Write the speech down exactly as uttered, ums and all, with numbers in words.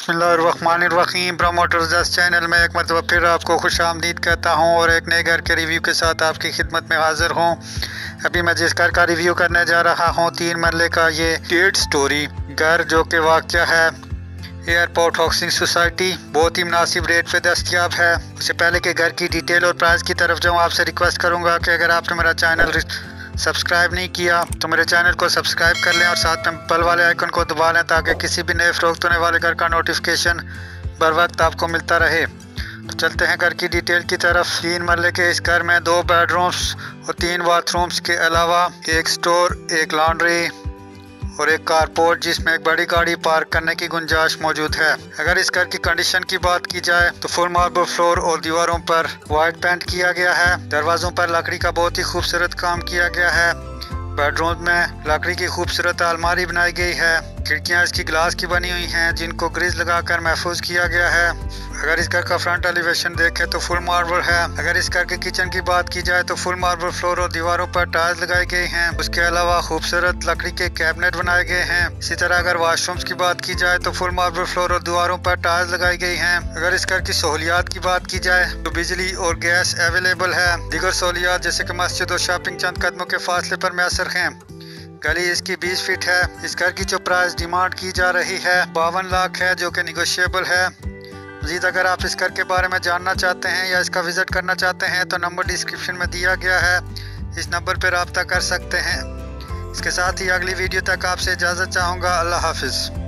बिस्मिल्लाहिर्रहमानिर्रहीम। प्रमोटर्स दस चैनल में एक मरतबा फिर आपको खुश आमदीद कहता हूँ और एक नए घर के रिव्यू के साथ आपकी खिदमत में हाजिर हूँ। अभी मैं जिस घर का रिव्यू करने जा रहा हूँ, तीन मरले का ये एट स्टोरी घर जो कि वाक़या है एयरपोर्ट हाउसिंग सोसाइटी, बहुत ही मुनासिब रेट पे दस्तयाब है। उससे पहले कि घर की डिटेल और प्राइस की तरफ जाऊँ, आपसे रिक्वेस्ट करूँगा कि अगर आपने मेरा चैनल सब्सक्राइब नहीं किया तो मेरे चैनल को सब्सक्राइब कर लें और साथ में बेल वाले आइकन को दबा लें ताकि किसी भी नए फ़रोख्त होने वाले घर का नोटिफिकेशन बर वक्त आपको मिलता रहे। तो चलते हैं घर की डिटेल की तरफ। तीन मरले के इस घर में दो बेडरूम्स और तीन बाथरूम्स के अलावा एक स्टोर, एक लॉन्ड्री और एक कारपोर्ट जिसमें एक बड़ी गाड़ी पार्क करने की गुंजाइश मौजूद है। अगर इस घर की कंडीशन की बात की जाए तो फुल मार्बल फ्लोर और दीवारों पर वाइट पेंट किया गया है। दरवाजों पर लकड़ी का बहुत ही खूबसूरत काम किया गया है। बेडरूम में लकड़ी की खूबसूरत अलमारी बनाई गई है। खिड़कियां इसकी ग्लास की बनी हुई हैं जिनको ग्रिज लगाकर महफूज किया गया है। अगर इस घर का फ्रंट एलिवेशन देखें तो फुल मार्बल है। अगर इस घर के किचन की बात की जाए तो फुल मार्बल फ्लोर और दीवारों पर टाइल्स लगाई गई हैं। उसके अलावा खूबसूरत लकड़ी के कैबिनेट बनाए गए हैं। इसी तरह अगर वॉशरूम्स की बात की जाए तो फुल मार्बल फ्लोर और दीवारों पर टाइल्स लगाई गई हैं। अगर इस घर की सहूलियात की बात की जाए तो बिजली और गैस अवेलेबल है। दीगर सहूलियात जैसे कि मस्जिद और शॉपिंग चंद कदमों के फासले पर मैसर हैं। गली इसकी बीस फीट है। इस घर की जो प्राइस डिमांड की जा रही है बावन लाख है, जो कि निगोशिएबल है। मजीद अगर आप इस घर के बारे में जानना चाहते हैं या इसका विजिट करना चाहते हैं तो नंबर डिस्क्रिप्शन में दिया गया है, इस नंबर पर रब्ता कर सकते हैं। इसके साथ ही अगली वीडियो तक आपसे इजाज़त चाहूँगा। अल्लाह हाफिज़।